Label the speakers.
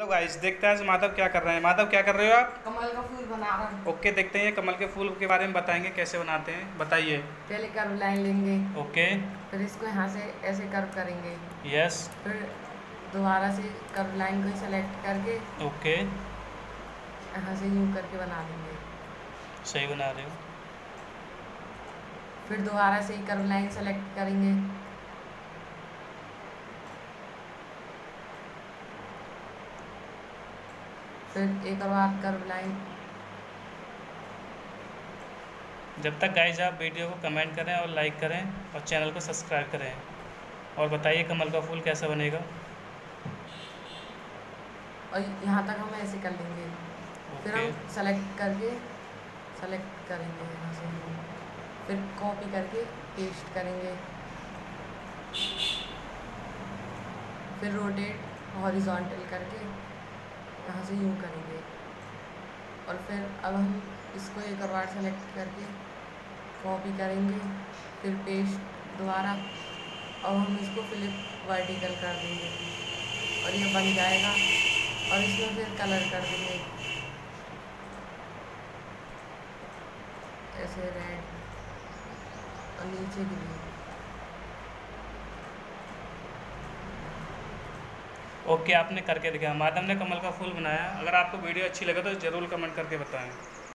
Speaker 1: तो गाइस देखते हैं आज माधव क्या कर रहे हैं। माधव क्या कर रहे हो आप?
Speaker 2: कमल का फूल बना रहा हूँ।
Speaker 1: ओके, देखते हैं ये कमल के फूल के बारे में बताएंगे कैसे बनाते हैं, बताइए।
Speaker 2: पहले कर्व लाइन लेंगे,
Speaker 1: ओके।
Speaker 2: फिर इसको यहाँ से ऐसे कर्व करेंगे।
Speaker 1: यस।
Speaker 2: फिर दोबारा से कर्व लाइन को सेलेक्ट करके
Speaker 1: ओके,
Speaker 2: यहाँ से यूँ करके बना देंगे।
Speaker 1: सही बना रहे हो।
Speaker 2: फिर दोबारा से ही कर्व लाइन सेलेक्ट करेंगे। फिर एक और बार कर्व लाइन।
Speaker 1: जब तक गाइस आप वीडियो को कमेंट करें और लाइक करें और चैनल को सब्सक्राइब करें और बताइए कमल का फूल कैसा बनेगा।
Speaker 2: और यहाँ तक हम ऐसे कर लेंगे। फिर
Speaker 1: ओके।
Speaker 2: हम सेलेक्ट करेंगे यहाँ से, फिर कॉपी करके पेस्ट करेंगे। फिर रोटेट हॉरिजॉन्टल करके यहाँ से यूँ करेंगे। और फिर अब हम इसको एक और बार सेलेक्ट करके कॉपी करेंगे, फिर पेस्ट दोबारा। अब हम इसको फ्लिप वर्टिकल कर देंगे और ये बन जाएगा। और इसमें फिर कलर कर देंगे ऐसे रेड और नीचे ग्रीन।
Speaker 1: ओके, आपने करके दिखाया। माधव ने कमल का फूल बनाया। अगर आपको वीडियो अच्छी लगे तो ज़रूर कमेंट करके बताएं।